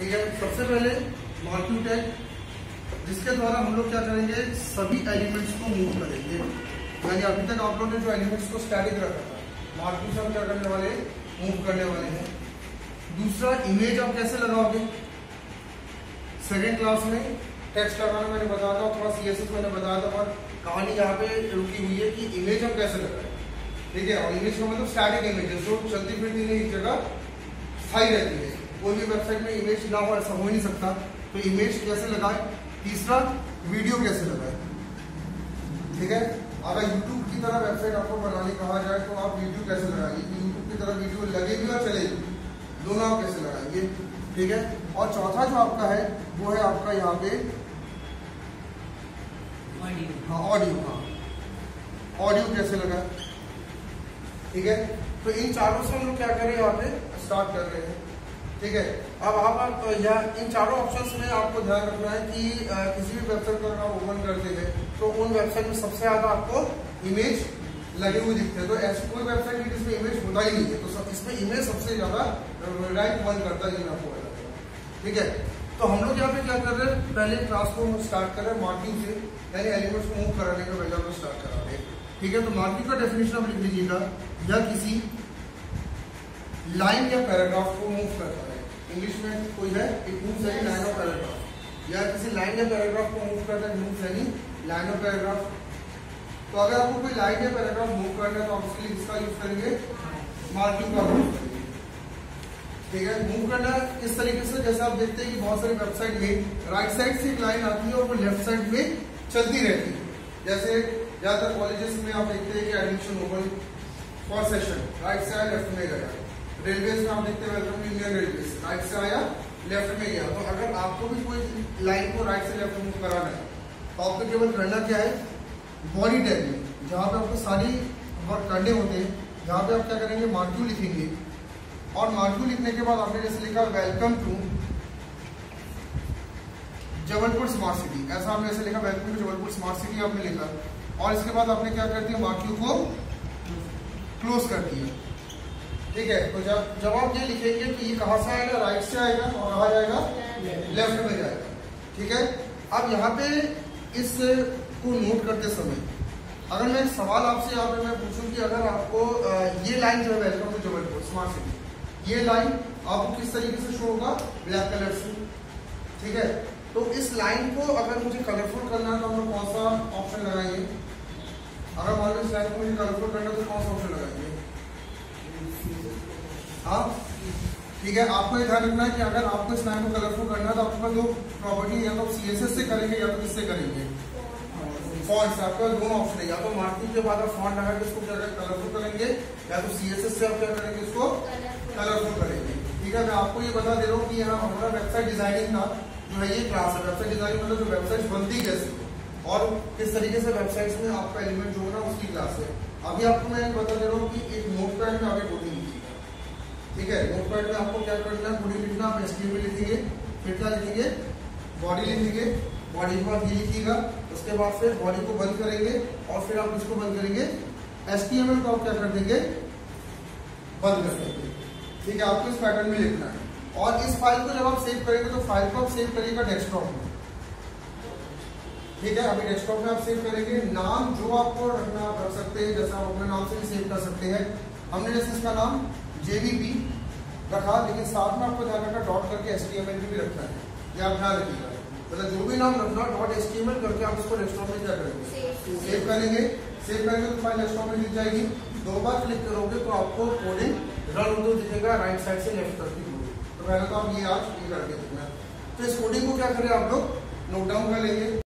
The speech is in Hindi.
ठीक है। सबसे पहले मार्क्यू टैग, जिसके द्वारा हम लोग क्या करेंगे, सभी एलिमेंट्स को मूव करेंगे। यानी अभी तक आप लोगों ने जो एलिमेंट्स को स्टैटिक रखा था, मार्क्यू से हम क्या करने वाले, मूव करने वाले हैं। दूसरा, इमेज आप कैसे लगाओगे। सेकेंड क्लास में टेक्स्ट लगाना मैंने बताया था, थोड़ा CSS मैंने बताया था, और कहानी यहाँ पे रुकी हुई है कि इमेज हम कैसे लगाएं। ठीक है। और इमेज का मतलब स्टैटिक इमेजेस जो चलती फिरती नहीं, एक जगह स्थायी रहती है। कोई भी वेबसाइट में इमेज ना हो ऐसा हो ही नहीं सकता, तो इमेज कैसे लगाए। तीसरा, वीडियो कैसे लगाए। ठीक है। अगर YouTube की तरह वेबसाइट आपको बनाने कहा जाए तो आप वीडियो कैसे लगाएंगे, YouTube की तरह वीडियो लगेगी और चलेगी, दोनों आप कैसे लगाएंगे। ठीक है। और चौथा जो आपका है वो है आपका यहाँ पे ऑडियो। हाँ, ऑडियो कैसे लगाए। ठीक है। तो इन चारों से हम लोग क्या करें, यहाँ पे स्टार्ट कर रहे हैं। ठीक है। अब आप इन चारों ऑप्शंस में आपको ध्यान रखना है कि किसी भी वेबसाइट पर आप ओपन करते हैं तो उन वेबसाइट में सबसे ज्यादा आपको इमेज लगे हुए दिखते हैं। तो ऐसी कोई वेबसाइट है जिसमें इमेज होता ही नहीं है, तो इसमें इमेज सबसे ज्यादा रैंक 1 करता है, आपको बताता है। ठीक है। तो हम लोग यहाँ पे क्या कर रहे हैं, पहले क्लास को स्टार्ट कर रहे हैं मार्किंग से, यानी एलिमेंट्स को मूव कराने का पहले हम स्टार्ट करा रहे हैं। ठीक है। तो मार्किंग का डेफिनेशन आप लिख लीजिएगा, या किसी लाइन या पैराग्राफ को मूव करता है। इंग्लिश में कोई है, it moves any line of paragraph, या किसी लाइन या पैराग्राफ को मूव करता है, moves any line of paragraph. तो अगर आपको कोई लाइन या पैराग्राफ मूव करना है तो आप उसके लिए किसका यूज करेंगे, मार्किंग का यूज करेंगे। ठीक है। मूव करना इस तरीके से, जैसे आप देखते हैं कि बहुत सारी वेबसाइट में राइट साइड से एक लाइन आती है और वो लेफ्ट साइड में चलती रहती है। जैसे ज्यादातर कॉलेजेस में आप देखते हैं कि admission open for session, right से आया लेफ्ट में गया। रेलवे में आप देखते हैं welcome to Indian railway, right से आया लेफ्ट में गया। तो अगर आपको भी कोई लाइन को राइट से लेफ्ट मूव कराना है तो आपको केवल करना क्या है, बॉडी टैग में जहाँ पे आपको सारी वर्क करने होते हैं, जहाँ पे आप क्या करेंगे, मार्क्यू लिखेंगे। और मार्क्यू लिखने के बाद आपने जैसे लिखा welcome to Jabalpur smart city, ऐसा आपने ऐसे लिखा welcome to Jabalpur smart city आपने लिखा, और इसके बाद आपने क्या कर दिया, मार्क्यू को क्लोज कर दिया। ठीक है। तो जब आप ये लिखेंगे तो ये कहाँ से आएगा, राइट से आएगा, और कहाँ जाएगा, लेफ्ट में जाएगा। ठीक है। अब यहाँ पे इस को नोट करते समय अगर मैं एक सवाल आपसे यहाँ पे मैं पूछूं कि अगर आपको ये लाइन जो है welcome to Jabalpur smart city, ये लाइन आपको किस तरीके से शो होगा, ब्लैक कलर से। ठीक है। तो इस लाइन को अगर मुझे कलरफुल करना है तो हम लोग कौन सा ऑप्शन लगाएंगे, अगर मान लो इस लाइन को मुझे कलरफुल करना है तो कौन सा ऑप्शन लगाएंगे। हाँ, ठीक है। आपको ये ध्यान रखना है कि अगर आपको इस लाइन को कलरफुल करना है तो आपके पास दो प्रॉपर्टी, या तो CSS से करेंगे या तो किससे करेंगे, फॉन्ट से। आपके पास दोनों ऑप्शन है, या तो मार्किंग के बाद आप फॉन्ट लगा के इसको क्या कलरफुल करेंगे, या तो CSS से आप क्या करेंगे, इसको कलरफुल करेंगे। ठीक है। मैं आपको ये बता दे रहा हूँ कि यहाँ हमारा वेबसाइट डिजाइनिंग का जो है ये क्लास है। वेबसाइट डिजाइनिंग मतलब जो वेबसाइट बनती कैसे और किस तरीके से वेबसाइट्स में आपका एलिमेंट जो होगा उसकी क्लास है। अभी आपको मैं बता दे रहा हूँ कि एक नोटपैड में आगे कोडिंग लिखिएगा। ठीक है। नोटपैड में आपको क्या करना है, कोडिंग लिखना, आप HTML लिखेंगे, फिर क्या लिखेंगे, बॉडी लिखेंगे, बॉडी के बाद ये लिखिएगा, उसके बाद फिर बॉडी को बंद करेंगे, और फिर आप इसको बंद करेंगे, HTML को आप क्या कर देंगे, बंद कर देंगे। ठीक है। आपको इस पैटर्न में लिखना है, और इस फाइल को जब आप सेव करेंगे तो फाइल को आप सेव करिएगा डेस्कटॉप में। ठीक है। अभी डेस्कटॉप में आप सेव करेंगे, नाम जो आपको रखना आप रख सकते हैं, जैसा आप अपने नाम से भी सेव कर सकते हैं। हमने जैसे इसका नाम JVP रखा, लेकिन साथ में आपको ध्यान रखना डॉट करके HTML भी रखना है, ये आप ध्यान रखिएगा। मतलब जो भी नाम रखना .html करके आप उसको डेस्कटॉप में क्या करेंगे, सेव करेंगे। सेव करेंगे तो फाइल डेस्कटॉप में दिख जाएगी। 2 बार क्लिक करोगे तो आपको कोडिंग रन होते दिखेगा, राइट साइड से लेफ्ट तक की कोडिंग। तो पहले तो आप ये आज ये करके देखना। तो इस कोडिंग को क्या करें, आप लोग नोट डाउन कर लेंगे।